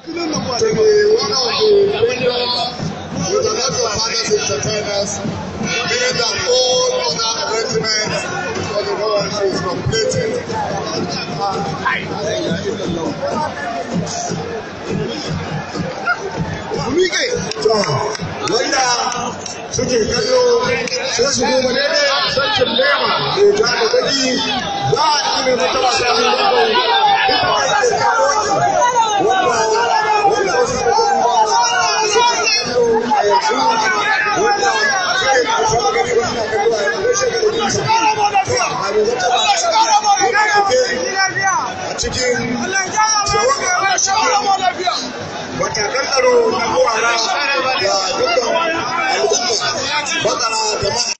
to be one of the vendors with a lot of others entertainers, meaning that all other arrangements for the Rowan show is completed. Wanda suke kallo sai su duba daidai a sarkin lema mai ja da baki za a ci mai mata wasa mai lambar ita ake kawo wanda wasu da kuma suke kallo a yanzu wanda suke kusa gani wanda kallo a yanzu shekaru da su a mai wata wasa a cikin matakan tsaro na kowa da dukkan al'umma bakara jama'a